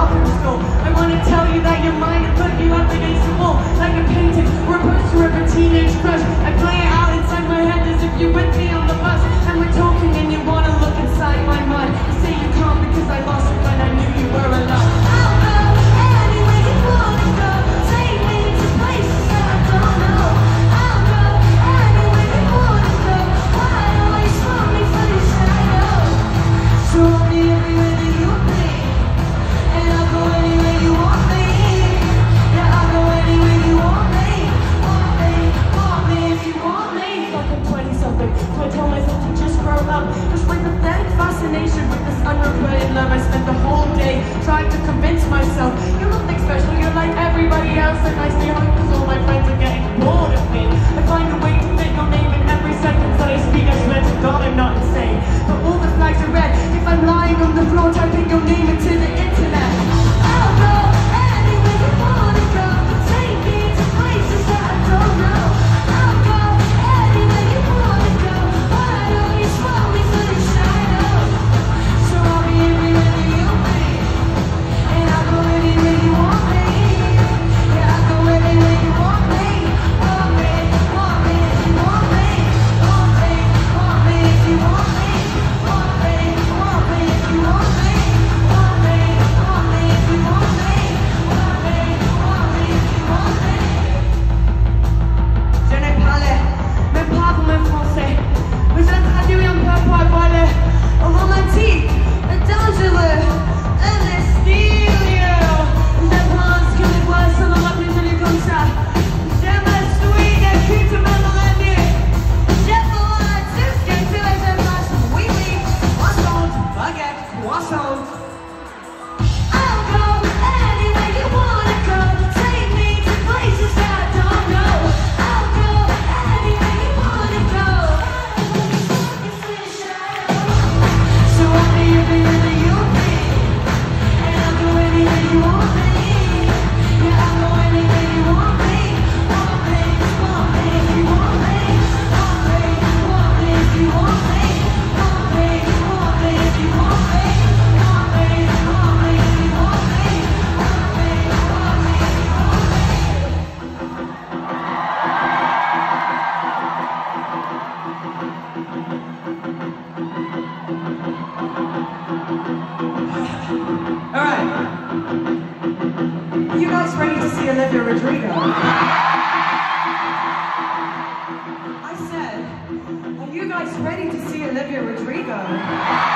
bathroom stall. I want to tell you that you're mine and put you up against the wall like a painting or a poster of a teenage crush. I play it out inside my head as if you're with me on the bus, and we're talking and you want to look inside my mind. You say you can't because I lost it when I knew you were alive. I'll go anywhere you want to go. Take me to places that I don't know. I'll go anywhere you want to go. Why always want me for your shadow? So I'll be everywhere that you be, and I'll go anywhere you want me. Yeah, I'll go anywhere you want me. Want me if you want me. Fucking 20-something, so I told myself to just grow up. Just with pathetic fascination with this unrequited love. I spent the whole day trying to convince myself you're nothing special, you're like everybody else, and I stay home because all my friends are getting bored of me. I find a way to fit your name in every sentence that I speak. I swear to God I'm not insane, but all the flags are red if I'm lying on the floor typing your name into the internet. I'll go anywhere you wanna go. Take me to places that I don't know. I'll go anywhere you wanna go. Why always want me for your shadow? So I'll be everywhere that you be, and I'll go anywhere you want me. Yeah, I'll go anywhere you want me. Want me if you want me. Want me if you want me. Want me if you want me. Want me if you want me. Want me if you want me. Je n'ai pas même pas pour même français. Mais je l'ai traduit un peu pour avoir le romantique, le dangereux, et le styleux. Je pense que les voix sont dans ma plus comme ça. J'aime la suite et puis tu me l'aurais mieux. J'ai besoin de tout ce que tu es, j'aime la chance. Oui, croissant, baguette, croissant. I'll go anywhere you wanna go. Take me to places that I don't know. I'll go anywhere you wanna go. So I'll be everywhere that you'll be, and I'll go anywhere you want me. Yeah, I'll go anywhere you want me. Want me if you want me. Want me if you want me. Want me if you want me. Want me if you want me. Want me if you want me. All right. You guys ready to see Olivia Rodrigo? I said, are you guys ready to see Olivia Rodrigo?